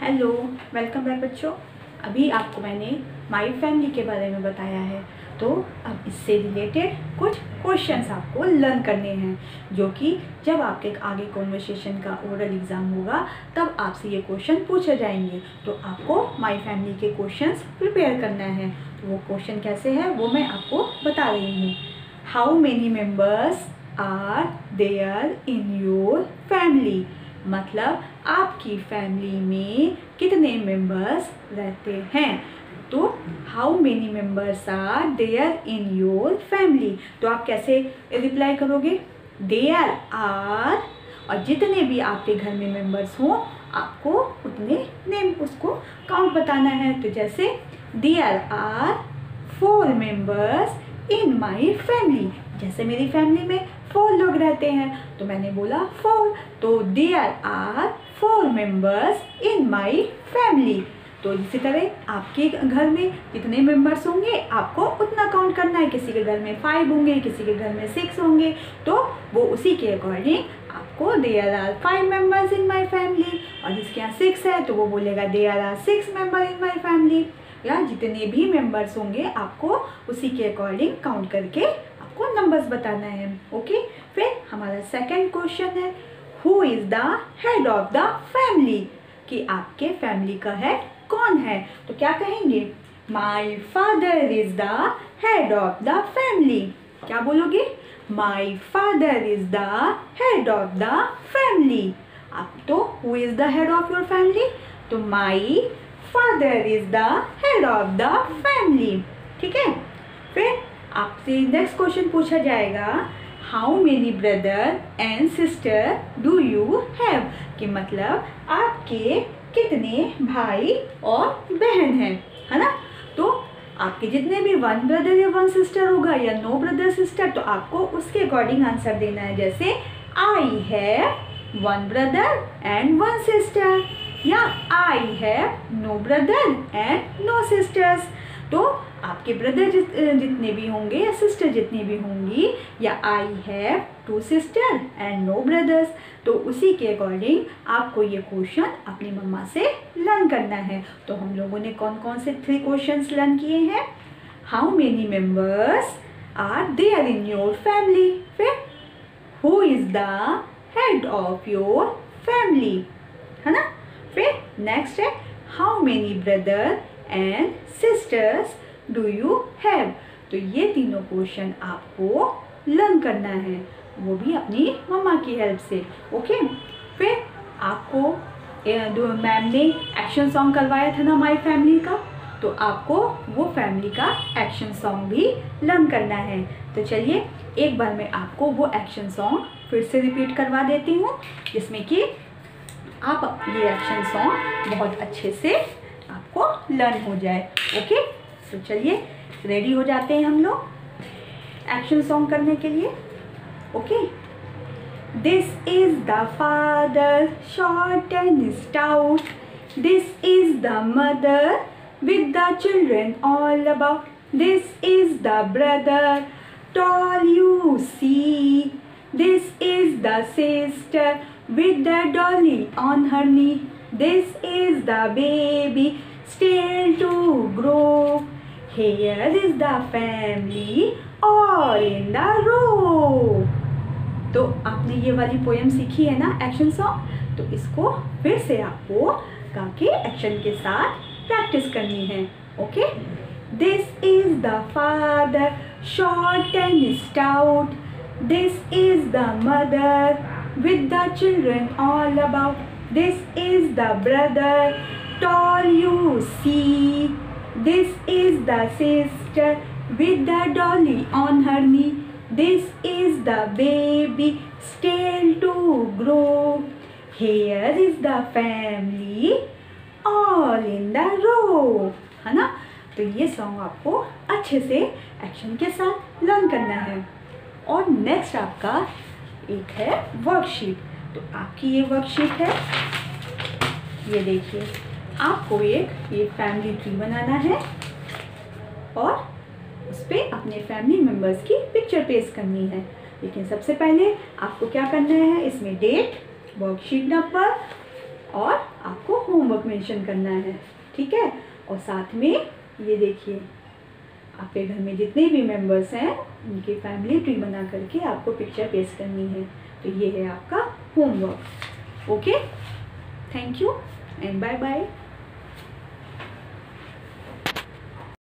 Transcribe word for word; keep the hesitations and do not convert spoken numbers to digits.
Hello, welcome back बच्चों। अभी आपको मैंने माय फैमिली के बारे में बताया है, तो अब इससे रिलेटेड कुछ क्वेश्चंस आपको लर्न करने हैं, जो कि जब आपके आगे कॉन्वर्सेशन का ओरल एग्ज़ाम होगा तब आपसे ये क्वेश्चन पूछे जाएंगे। तो आपको माय फैमिली के क्वेश्चंस प्रिपेयर करना है। तो वो क्वेश्चन कैसे है वो मैं आपको बता रही हूँ। How many members are there in your family, मतलब आपकी फैमिली में कितने मेंबर्स रहते हैं। तो how many members are there in your family, तो आप कैसे रिप्लाई करोगे? देयर आर, और जितने भी आपके घर में मेंबर्स हों आपको उतने नेम उसको काउंट बताना है। तो जैसे there are four members in my family, जैसे मेरी फैमिली में फोर लोग रहते हैं तो मैंने बोला फोर, तो there are four members in my family. तो इसी तरह आपके घर में जितने मेंबर्स होंगे आपको उतना काउंट करना है। किसी के घर में फाइव होंगे, किसी के घर में सिक्स होंगे, तो वो उसी के अकॉर्डिंग आपको there are five members in my family, और जिसके यहाँ सिक्स है तो वो बोलेगा there are six member in my family. या जितने भी मेंबर्स होंगे आपको उसी के अकॉर्डिंग काउंट करके आपको नंबर्स बताना है। ओके, फिर हमारा सेकंड क्वेश्चन है who is the head of the family, कि आपके फैमिली का हेड कौन है। तो क्या कहेंगे? My father is the head of the family. क्या बोलोगे? My father is the head of the family. आप तो who is the head of your family, तो my father is the head of the family. ठीक है, फिर आपसे next question पूछा जाएगा how many brother and sister do you have, कि मतलब आपके कितने भाई और बहन हैं, है ना। तो आपके जितने भी वन ब्रदर या वन सिस्टर होगा या नो ब्रदर सिस्टर, तो आपको उसके अकॉर्डिंग आंसर देना है। जैसे I have one brother and one sister, या I have no brother and no sisters. तो आपके ब्रदर जित, जितने भी होंगे या सिस्टर जितनी भी होंगी, या I have two sister and no brothers, तो उसी के अकॉर्डिंग आपको ये क्वेश्चन अपनी मम्मा से लर्न करना है। तो हम लोगों ने कौन कौन से थ्री क्वेश्चंस लर्न किए हैं? How many members are there in your family, फिर who is the head of your family, है ना। फिर नेक्स्ट है how many brother and sisters do you have. तो ये तीनों क्वेश्चन आपको लर्न करना है, वो भी अपनी मम्मा की हेल्प से। ओके, फिर आपको मैम ने एक्शन सॉन्ग करवाया था ना माय फैमिली का, तो आपको वो फैमिली का एक्शन सॉन्ग भी लर्न करना है। तो चलिए एक बार मैं आपको वो एक्शन सॉन्ग फिर से रिपीट करवा देती हूँ, जिसमें कि आप ये एक्शन सॉन्ग बहुत अच्छे से आपको लर्न हो जाए। ओके, तो चलिए रेडी हो जाते हैं हम लोग एक्शन सॉन्ग करने के लिए। Okay, this is the father short and stout, this is the mother with the children all about, this is the brother tall you see, this is the sister with the dolly on her knee, this is the baby still to grow, here is the family all in the row। तो आपने ये वाली poem सीखी है ना action song, तो इसको फिर से आपको गा के एक्शन के साथ प्रैक्टिस करनी है। Okay, this is the father short and stout, this is the mother with the children all about, this is the brother tall you see, this is the sister with the dolly on her knee, this is the baby still to grow, here is the family all in the row, है ना। तो ये song आपको अच्छे से action के साथ learn करना है। और नेक्स्ट आपका एक है वर्कशीट। तो आपकी ये वर्कशीट है, ये देखिए, आपको एक ये फैमिली ट्री बनाना है और उस पर अपने फैमिली मेम्बर्स की पिक्चर पेस्ट करनी है। लेकिन सबसे पहले आपको क्या करना है, इसमें डेट, वर्कशीट नंबर और आपको होमवर्क मेंशन करना है, ठीक है। और साथ में ये देखिए, आपके घर में जितने भी मेंबर्स हैं उनकी फैमिली ट्री बना करके आपको पिक्चर पेस्ट करनी है। तो ये है आपका homework. Okay, thank you and bye bye.